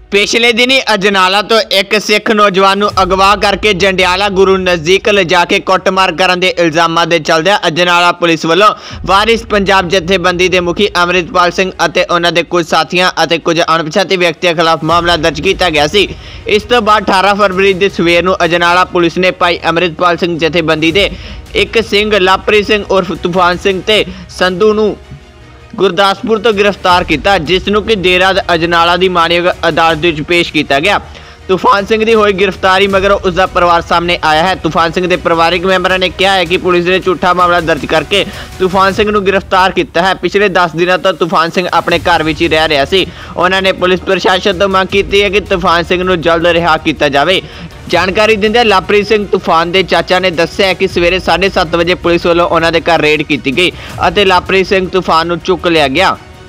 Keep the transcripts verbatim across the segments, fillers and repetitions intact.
पिछले दिनी अजनाला तो एक सिख नौजवान नूं अगवा करके जंडियाला गुरु नज़दीक लिजा के कुੱਟਮਾਰ ਕਰਨ ਦੇ ਇਲਜ਼ਾਮਾਂ ਦੇ ਚੱਲਦਿਆਂ अजनाला पुलिस ਵੱਲੋਂ वारिस पंजाब जथेबंदी के मुखी अमृतपाल सिंह ਅਤੇ ਉਹਨਾਂ ਦੇ कुछ साथियों ਅਤੇ कुछ अणपछाते व्यक्तियों खिलाफ मामला दर्ज किया गया सी। इस तो बाद अठारह फरवरी की सवेर नूं अजनाला पुलिस ने भाई अमृतपाल सिंह जथेबंदी के एक सिंह लवप्रीत सिंह उर्फ तूफान सिंह ते संधू नूं गुरदासपुर तो गिरफ्तार किया, जिसनों कि देर रात अजनाला की माणयोग अदालत में पेश किया गया। तूफान सिंह की हुई गिरफ्तारी मगरों उसका परिवार सामने आया है। तूफान सिंह के परिवारिक मैंबरों ने कहा है कि पुलिस ने झूठा मामला दर्ज करके तूफान सिंह को गिरफ्तार किया है। पिछले दस दिनों तो तूफान सिंह अपने घर में ही रह रहा सी। उन्होंने पुलिस प्रशासन तो मांग की है कि तूफान सिंह को जल्द रिहा किया जाए। जानकारी देंदे लवप्रीत सिंह तूफान के चाचा ने दस्सिया कि सवेरे साढ़े सत्त बजे पुलिस वालों उन्होंने घर रेड की गई और लवप्रीत सिंह तूफान को चुक लिया गया।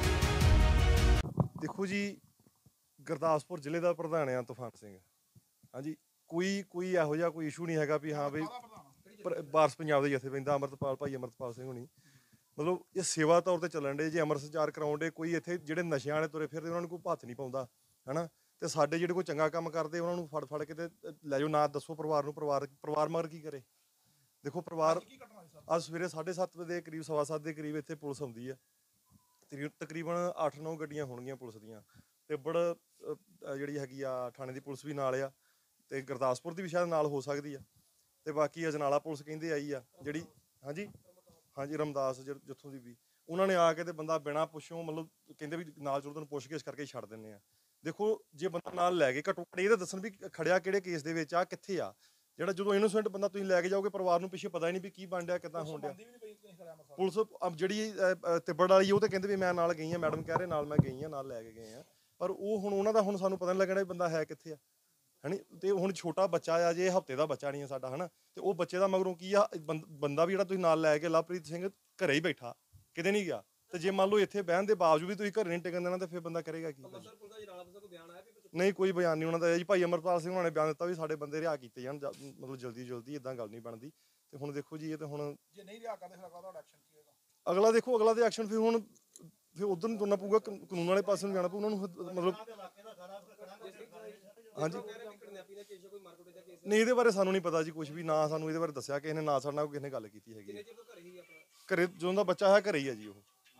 देखो जी, गुरदासपुर जिले का प्रधान है तूफान सिंह। हाँ जी, कोई कोई इहो जिहा कोई इशू नहीं है भी हाँ बई वारिस पंजाब के जथेबंदी अमृतपाल भाई अमृतपाल सिंह होनी मतलब ये सेवा तौर पर चलन डे जे अमर संचार कराउण डे कोई इत्थे जिहड़े नशिਆਂ वाले तुरे फिरदे उन्होंने कोई हत्थ नहीं पाउंदा है ना। तो साडे जिहड़े कोई चंगा काम करते उन्होंने फड़ फड़ के लै जाओ ना दसो परिवार नूं परिवार परिवार मगर की करे। देखो परिवार अज सवेरे साढ़े सत्त बजे करीब सवा सत्त के करीब इत्थे पुलिस आउंदी है। तकरीबन अठ नौ गड्डियां होणगीਆਂ पुलिस दीयां ते बड़ जिहड़ी हैगी आ थाणे दी पुलिस भी नाल आ ते गुरदासपुर दी भी शायद नाल हो सकदी आ ते बाकी अजनाला पुलिस कहिंदे आई आ जिहड़ी हाँ जी हाँ जी रमदास जित्थों दी भी उन्होंने आके ते बंदा बिना पुछों मतलब कहिंदे भी नाल चलो तैनूं पुछ गिछ करके छड्ड दिंदे आ। देखो जे बंदा नाल लै गए घट्टो घट्ट ये दस्सन भी खड़िया किहड़े केस दे विच आ कित्थे आ जिहड़ा जदों इनोसेंट बंदा तुसीं लै के जाओगे परिवार नूं पिछे पता ही नहीं भी की बन डिया किदां होण डिया। पुलिस अब जिहड़ी तिब्बड़ वाली ਉਹ ਤੇ ਕਹਿੰਦੇ ਵੀ ਮੈਂ ਨਾਲ ਗਈ ਆ मैडम कह रहे नाल मैं गई आ नाल लै के गए आ पर ਉਹ ਹੁਣ ਉਹਨਾਂ ਦਾ ਹੁਣ ਸਾਨੂੰ ਪਤਾ ਨਹੀਂ ਲੱਗਣਾ ਵੀ ਬੰਦਾ ਹੈ ਕਿੱਥੇ ਆ ਹੈਨੀ। ਤੇ ਹੁਣ ਛੋਟਾ ਬੱਚਾ ਆ ਜੇ ਹਫਤੇ ਦਾ ਬੱਚਾ ਨਹੀਂ ਆ ਸਾਡਾ ਹਨਾ ਤੇ ਉਹ ਬੱਚੇ ਦਾ ਮਗਰੋਂ ਕੀ ਆ ਬੰਦਾ ਵੀ ਜਿਹੜਾ ਤੁਸੀਂ ਨਾਲ ਲੈ ਕੇ ਲਵਪ੍ਰੀਤ ਸਿੰਘ ਘਰੇ ਹੀ ਬੈਠਾ ਕਿਤੇ ਨਹੀਂ ਗਿਆ ਤੇ ਜੇ ਮੰਨ ਲਓ ਇੱਥੇ ਬਹਿਣ ਦੇ ਬਾਵਜੂਦ ਵੀ ਤੁਸੀਂ ਘਰੇ ਨਹੀਂ ਟਿਕਣ ਦੇਣਾ ਤੇ ਫਿਰ ਬੰਦਾ ਕਰੇਗਾ ਕੀ। नहीं कोई बयान नहीं उन्होंने जी भाई अमरपाल सिंह उन्होंने बयान दिता भी साढ़े बंदे रिहा किए जान मतलब जल्दी जल्दी इदां गल नहीं बनती। तो हुण देखो जी ये तो हुण अगला देखो अगला तो एक्शन फिर हुण फिर उधर नहीं तुरना पऊगा कानून वाले पासे जाना पऊ उन्होंने मतलब हाँ जी नहीं ये बारे सानू नहीं पता जी कुछ भी ना सानू ये बारे दस्सिया किसी ने ना साडे नाल किसी ने गल कीती हैगी घरे जो उनका बच्चा है घरे ही है जी वो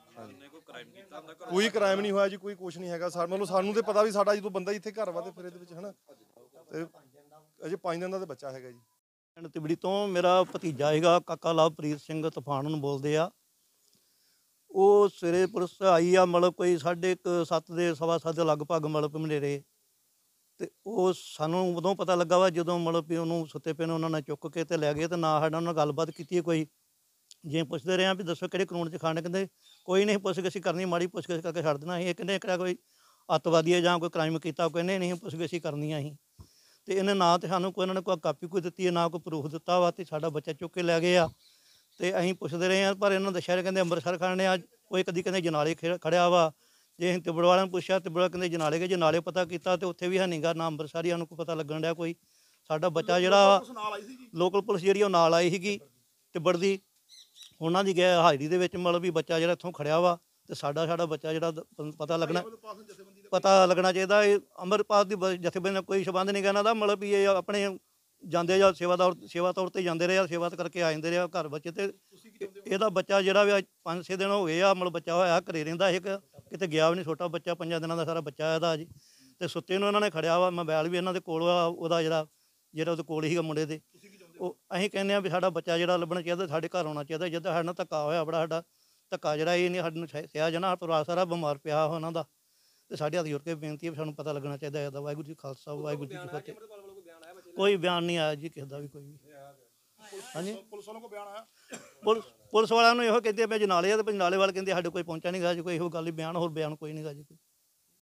कोई क्राइम नहीं होया जी कोई कुछ नहीं है मतलब सानू तो पता भी साडा जो बंदा इत्थे घर वा फिर है ना अजे पाँच दिन का बच्चा है जी। पिंड तिबड़ी तो मेरा भतीजा है काका लवप्रीत सिंह तूफान नूं बोलते आ वो सवेरे पुलिस आई आ मतलब कोई साढ़े सत्त के सवा सत्त के लगभग मतलब मनेरे तो वो सानू उदों पता लगा वा जो मतलब भी उन्होंने सुते पे उन्होंने चुक के तो लै गए तो ना साडा उन्होंने गलबात की कोई जे पुछते रहे भी दसो कि कानून च खाने कहते कोई नहीं पुछ गिछ करनी माड़ी पुछ गिछ करके छड्ड देना। कहते एक कोई अतवादी है जां कोई क्राइम किया कहने नहीं पुछ गिछ करनी अं तो इन्हें ना तो सानू कोई उन्होंने कोई कापी कोई दी है ना कोई प्रूफ दिता वा तो साडा बच्चा चुक के लै गए आ तो अं पुछते रहे हैं पर इन्होंने दस्सिया कहते अमृतसर खाने आ कोई कभी कहते जनाले खड़िया वा जे अं तिब्बड़ वाले पुछया तिब्बड़ कहते जनाले गए जनाले पता किया तो उत्थे भी है नहीं गा ना अमृतसर ही कोई पता लगन दिया कोई साडा बच्चा जिहड़ा लोकल पुलिस जिहड़ी नाल आई सीगी तिब्बड़ दी उन्होंने गए हाजरी के मतलब भी बच्चा जो इतों खड़िया वा तो साडा साडा बच्चा जो पता लगना पता लगना चाहिए। अमरपाल की जथेबंदी कोई संबंध नहीं कहना मतलब भी ये अपने जाते या सेवा तौर सेवा तौर पर जाते रहे सेवा करके आ जाते रहे घर बच्चे तो यदा बच्चा जोड़ा भी पाँच छे दिन हो गए आ मतलब बच्चा होया घरे रहिंदा एक किते गया भी नहीं छोटा बच्चा पाँच दिनों का सारा बच्चा है जी तो सुत्ते नूं इन्होंने खड़िया वा मोबाइल भी इन्होंने कोल वा जिहड़ा जिहड़ा उहदे कोल सीगा मुंडे दे अं कहने भी साडा बच्चा जो लभना चाहिए साढ़े घर आना चाहिए जिदा साढ़े नाल धक्का होया बड़ा साडा धक्का जो ये नहीं सानूं सहा जाना परिवार सारा बीमार पिया उन्हों का तो साढ़े हथ जोड़ के बेनती है भी सानूं पता लगना चाहिए है वाहिगुरू जी खालसा वाहिगुरू जी की फतेह। कोई बयान नहीं आया जी किसी का भी कोई भी हाँ जी पुलिस पुलिस वालों इहो कहते हैं जनाले तो जनाले वाले कहते साढ़े कोई पहुंचा नहीं गा जी कोई इहो गल बयान होर बयान कोई नहीं गा जी।